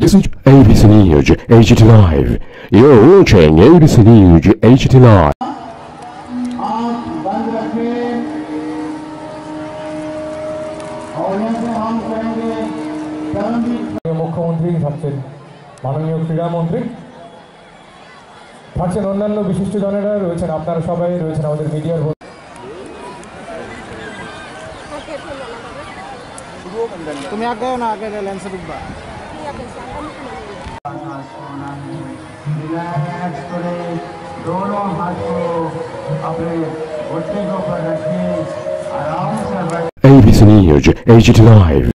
This is ABC News HT Live. You're watching ABC News HT Live. आँख बंद रखें और यहाँ से हम करेंगे परमवीर मुख्यमंत्री থাকছেন মাননীয় ক্রীড়া মন্ত্রী থাকছেন অন্যান্য বিশিষ্টজনেরা রয়েছেন আপনারা সবাই রয়েছেন আমাদের মিডিয়ার তুমি আগে না আগে লেন্সে ঢুকবা रिलैक्स करें दोनों हाथ को अपने घुटने के ऊपर रखें आराम से ABC News HT Live.